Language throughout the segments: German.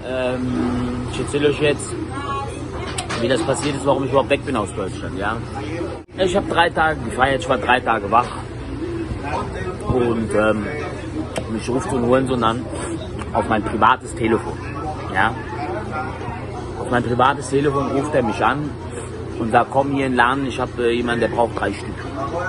ich erzähle euch jetzt, wie das passiert ist, warum ich überhaupt weg bin aus Deutschland, ja. Ich habe 3 Tage gefeiert, ich war 3 Tage wach und mich ruft so ein Hurensohn an auf mein privates Telefon, ja. Auf mein privates Telefon ruft er mich an und sagt, komm hier in den Laden, ich habe jemanden, der braucht 3 Stück.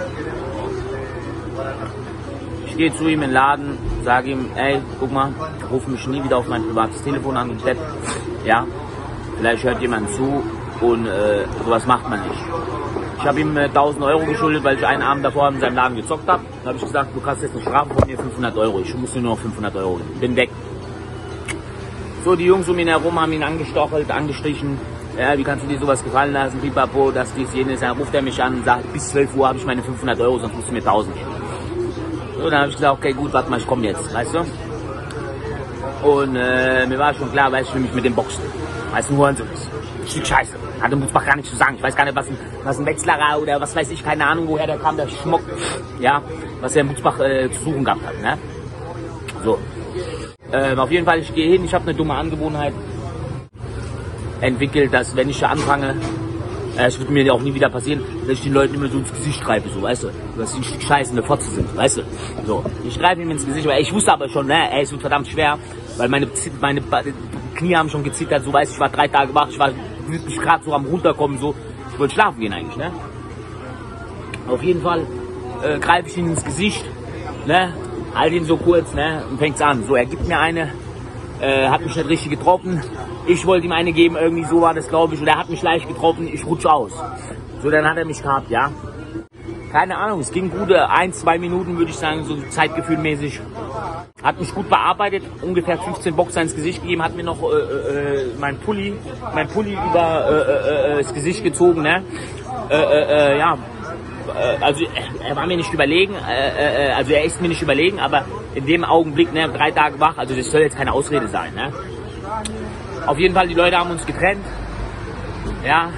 Ich gehe zu ihm in den Laden, sage ihm, ey, guck mal, ruf mich nie wieder auf mein privates Telefon an und Depp, ja. Vielleicht hört jemand zu und sowas macht man nicht. Ich habe ihm 1000 Euro geschuldet, weil ich einen Abend davor in seinem Laden gezockt habe. Dann habe ich gesagt, du kannst jetzt eine Strafe von mir 500 Euro. Ich muss dir nur noch 500 Euro geben. Bin weg. So, die Jungs um ihn herum haben ihn angestochelt, angestrichen. Ja, wie kannst du dir sowas gefallen lassen? Pipapo, das, dies, jenes. Dann ruft er mich an und sagt, bis 12 Uhr habe ich meine 500 Euro, sonst musst du mir 1000 geben. So, dann habe ich gesagt, okay, gut, warte mal, ich komme jetzt, weißt du? Und mir war schon klar, weißt du, ich will mich mit dem boxen. Weißt du, nur so ist. Ein Stück Scheiße. Hat dem Mutzbach gar nichts zu sagen. Ich weiß gar nicht, was ein Wetzlarer oder was weiß ich, keine Ahnung, woher der kam, der Schmuck, ja, was der Mutzbach zu suchen gehabt hat, ne? So. Auf jeden Fall, ich gehe hin, ich habe eine dumme Angewohnheit entwickelt, dass wenn ich da anfange, es wird mir auch nie wieder passieren, dass ich den Leuten immer so ins Gesicht greife, so, weißt du, dass sie ein Stück Scheiße eine Fotze sind, weißt du, so. Ich greife ihm ins Gesicht, weil ich wusste aber schon, ne, es wird verdammt schwer, weil meine Knie haben schon gezittert, so, weißt du, ich war 3 Tage wach, ich war wirklich gerade so am runterkommen, so, ich wollte schlafen gehen eigentlich, ne. Auf jeden Fall greife ich ihn ins Gesicht, ne, halt ihn so kurz, ne, und fängt's an, so, er gibt mir eine, hat mich nicht richtig getroffen, ich wollte ihm eine geben, irgendwie so war das, glaube ich, und er hat mich leicht getroffen, ich rutsche aus. So, dann hat er mich gehabt, ja. Keine Ahnung, es ging gute 1-2 Minuten, würde ich sagen, so zeitgefühlmäßig. Hat mich gut bearbeitet, ungefähr 15 Boxer ins Gesicht gegeben, hat mir noch mein Pulli über das Gesicht gezogen, ne. Ja, also er war mir nicht überlegen, also er ist mir nicht überlegen, aber in dem Augenblick, ne, 3 Tage wach, also das soll jetzt keine Ausrede sein, ne. Auf jeden Fall, die Leute haben uns getrennt, ja,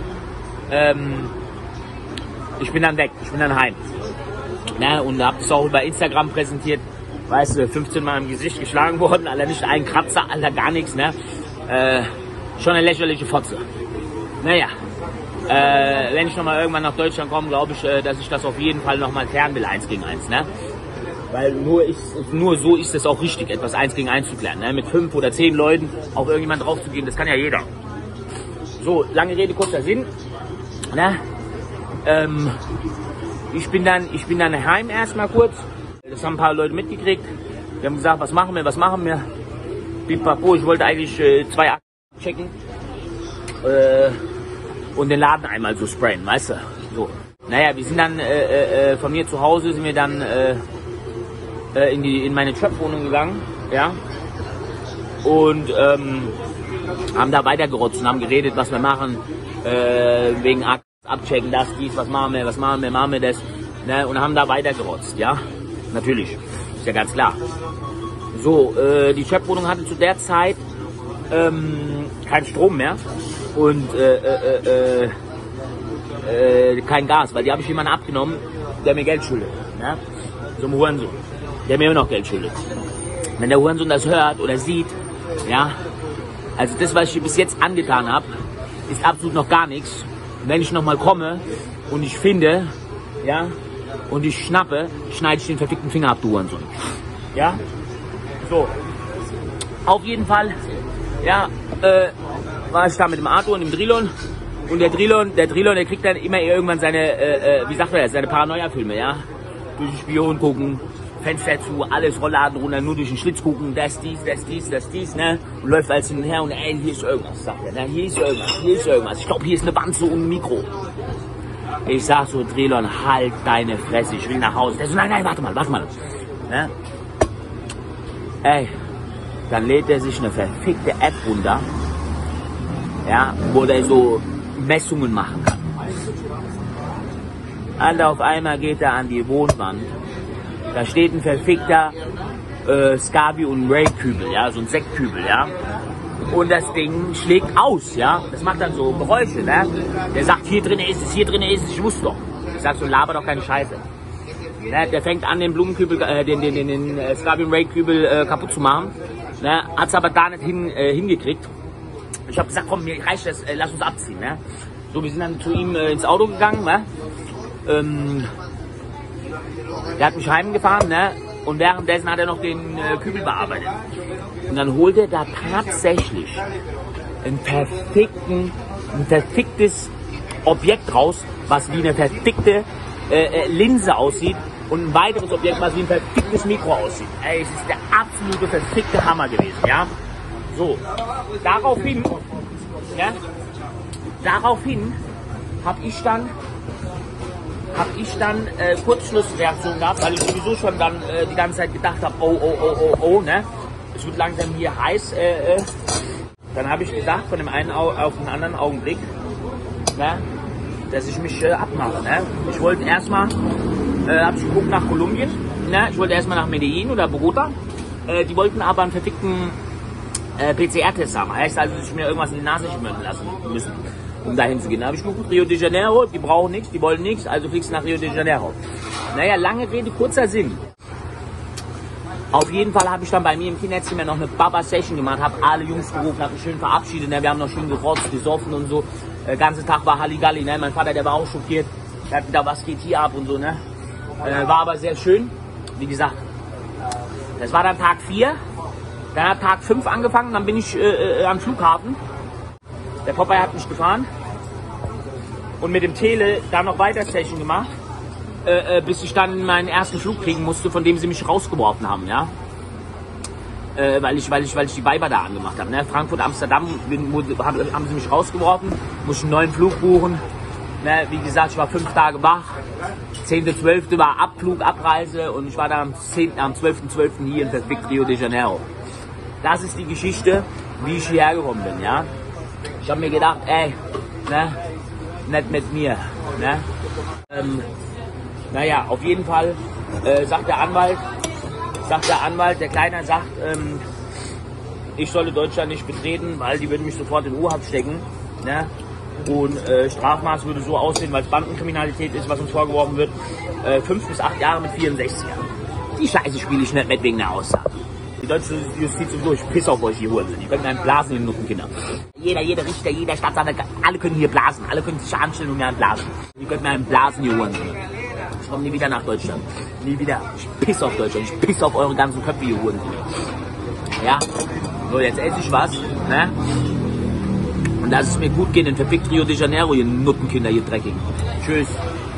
ich bin dann weg, ich bin dann heim, ne, und hab das auch über Instagram präsentiert, weißt du, 15 Mal im Gesicht geschlagen worden, Alter, nicht ein Kratzer, Alter, gar nichts, ne, schon eine lächerliche Fotze, naja, wenn ich nochmal irgendwann nach Deutschland komme, glaube ich, dass ich das auf jeden Fall nochmal klären will, 1 gegen 1, ne. Weil nur so ist es auch richtig, etwas 1 gegen 1 zu klären. Ne? Mit 5 oder 10 Leuten auf irgendjemand drauf zu gehen, das kann ja jeder. So, lange Rede, kurzer Sinn. Ne? Ich bin dann heim erstmal kurz. Das haben ein paar Leute mitgekriegt. Die haben gesagt, was machen wir? Pipapo, ich wollte eigentlich 2 checken. Und den Laden einmal so sprayen, weißt du? So. Naja, wir sind dann von mir zu Hause, sind wir dann in meine Trap-Wohnung gegangen, ja, und haben da weitergerotzt und haben geredet, was wir machen, wegen abchecken, das, dies, was machen wir, machen wir das, ne, und haben da weitergerotzt, ja, natürlich, ist ja ganz klar. So, die Trap-Wohnung hatte zu der Zeit keinen Strom mehr und kein Gas, weil die habe ich jemanden abgenommen, der mir Geld schuldet, ja, so ein Hurensohn. Der mir immer noch Geld schuldet. Wenn der Hurensohn das hört oder sieht, ja, also das, was ich bis jetzt angetan habe, ist absolut noch gar nichts. Und wenn ich nochmal komme und ich finde, ja, und ich schnappe, schneide ich den verfickten Finger ab, du Hurensohn. Ja, so. Auf jeden Fall, ja, war ich da mit dem Arthur und dem Drilon. Und der Drilon, der kriegt dann immer irgendwann seine, wie sagt man das, seine Paranoia-Filme, ja. Durch den Spion gucken, Fenster zu, alles Rollladen runter, nur durch den Schlitz gucken, das, dies, ne? Und läuft alles hin und her und ey, hier ist irgendwas, sagt er, ne? Hier ist irgendwas. Ich glaube, hier ist eine Wanze und ein Mikro. Ich sag so, Drilon, halt deine Fresse, ich will nach Hause. Der so, nein, warte mal. Ne? Ey, dann lädt er sich eine verfickte App runter, ja, wo der so Messungen machen kann. Alter, auf einmal geht er an die Wohnwand. Da steht ein verfickter Scavi und Ray-Kübel, ja, so ein Sektkübel, ja. Und das Ding schlägt aus, ja. Das macht dann so Geräusche, ne. Der sagt, hier drin ist es, ich wusste doch. Ich sag so, laber doch keine Scheiße. Ne? Der fängt an, den Blumenkübel, den Scavi und Ray-Kübel kaputt zu machen. Ne? Hat es aber da nicht hingekriegt. Ich habe gesagt, komm, mir reicht das, lass uns abziehen. Ne? So, wir sind dann zu ihm ins Auto gegangen. Ne? Der hat mich heimgefahren, ne? Und währenddessen hat er noch den Kübel bearbeitet. Und dann holt er da tatsächlich ein verficktes Objekt raus, was wie eine verfickte Linse aussieht. Und ein weiteres Objekt, was wie ein verficktes Mikro aussieht. Ey, es ist der absolute verfickte Hammer gewesen, ja. So, daraufhin habe ich dann Kurzschlussreaktion gehabt, weil ich sowieso schon dann die ganze Zeit gedacht habe, oh, ne? Es wird langsam hier heiß. Dann habe ich gesagt, von dem einen auf den anderen Augenblick, ne, dass ich mich abmache. Ne? Ich wollte erstmal, habe ich geguckt nach Kolumbien, ne? Ich wollte erstmal nach Medellin oder Bogota. Die wollten aber einen verfickten PCR-Test haben. Heißt also, dass ich mir irgendwas in die Nase schmieren lassen müssen, um dahin zu gehen. Da habe ich geguckt, Rio de Janeiro, die brauchen nichts, die wollen nichts, also fliegst du nach Rio de Janeiro. Naja, lange Rede, kurzer Sinn. Auf jeden Fall habe ich dann bei mir im Kinderzimmer noch eine Baba-Session gemacht, habe alle Jungs gerufen, habe mich schön verabschiedet, ne? Wir haben noch schön gerotzt, gesoffen und so. Der ganze Tag war Halligalli, ne? Mein Vater, der war auch schockiert, der hat wieder, was geht hier ab und so, ne? War aber sehr schön, wie gesagt. Das war dann Tag 4, dann hat Tag 5 angefangen, dann bin ich am Flughafen. Der Popeye hat mich gefahren und mit dem Tele dann noch weiter Session gemacht. Bis ich dann meinen ersten Flug kriegen musste, von dem sie mich rausgeworfen haben, ja. Weil ich die Weiber da angemacht habe, ne. Frankfurt, Amsterdam haben sie mich rausgeworfen, musste einen neuen Flug buchen. Ne, wie gesagt, ich war 5 Tage wach. 10.12. war Abflug, Abreise und ich war dann am 12.12. hier in Rio de Janeiro. Das ist die Geschichte, wie ich hierher gekommen bin, ja. Ich habe mir gedacht, ey, ne, nicht mit mir, ne. Naja, auf jeden Fall sagt der Anwalt, der Kleiner sagt, ich solle Deutschland nicht betreten, weil die würden mich sofort in U-Haft stecken. Ne? Und Strafmaß würde so aussehen, weil es Bandenkriminalität ist, was uns vorgeworfen wird, 5 bis 8 Jahre mit 64 Jahren. Die Scheiße spiele ich nicht mit wegen der Aussage. Die deutsche Justiz und so, ich piss auf euch hier Huren. Die können einen blasen, die Nuttenkinder. Jeder Richter, jeder Staatsanwalt, alle können hier blasen. Alle können sich anstellen und mir einen blasen. Die können mir einen blasen, die Huren. Ich komme nie wieder nach Deutschland. Nie wieder. Ich piss auf Deutschland. Ich piss auf eure ganzen Köpfe, ihr Huren. Ja? So, jetzt esse ich was. Ne? Und lass es mir gut gehen. In verfickt Rio de Janeiro, ihr Nuttenkinder, ihr Dreckigen. Tschüss.